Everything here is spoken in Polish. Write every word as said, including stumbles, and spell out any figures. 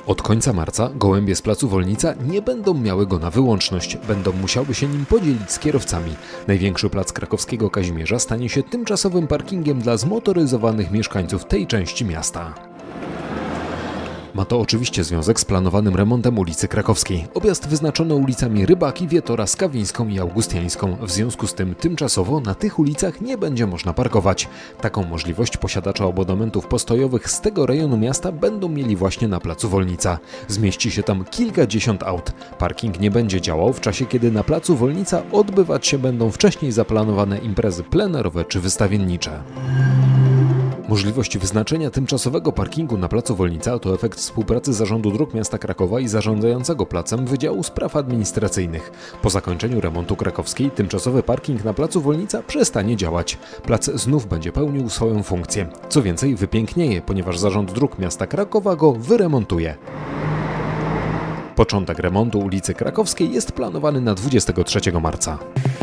Od końca marca gołębie z placu Wolnica nie będą miały go na wyłączność, będą musiały się nim podzielić z kierowcami. Największy plac krakowskiego Kazimierza stanie się tymczasowym parkingiem dla zmotoryzowanych mieszkańców tej części miasta. Ma to oczywiście związek z planowanym remontem ulicy Krakowskiej. Objazd wyznaczono ulicami Rybaki, Wietora, Skawińską i Augustiańską. W związku z tym tymczasowo na tych ulicach nie będzie można parkować. Taką możliwość posiadacze abonamentów postojowych z tego rejonu miasta będą mieli właśnie na placu Wolnica. Zmieści się tam kilkadziesiąt aut. Parking nie będzie działał w czasie, kiedy na placu Wolnica odbywać się będą wcześniej zaplanowane imprezy plenerowe czy wystawiennicze. Możliwość wyznaczenia tymczasowego parkingu na placu Wolnica to efekt współpracy Zarządu Dróg Miasta Krakowa i zarządzającego placem Wydziału Spraw Administracyjnych. Po zakończeniu remontu krakowskiej tymczasowy parking na placu Wolnica przestanie działać. Plac znów będzie pełnił swoją funkcję. Co więcej, wypięknieje, ponieważ Zarząd Dróg Miasta Krakowa go wyremontuje. Początek remontu ulicy Krakowskiej jest planowany na dwudziestego trzeciego marca.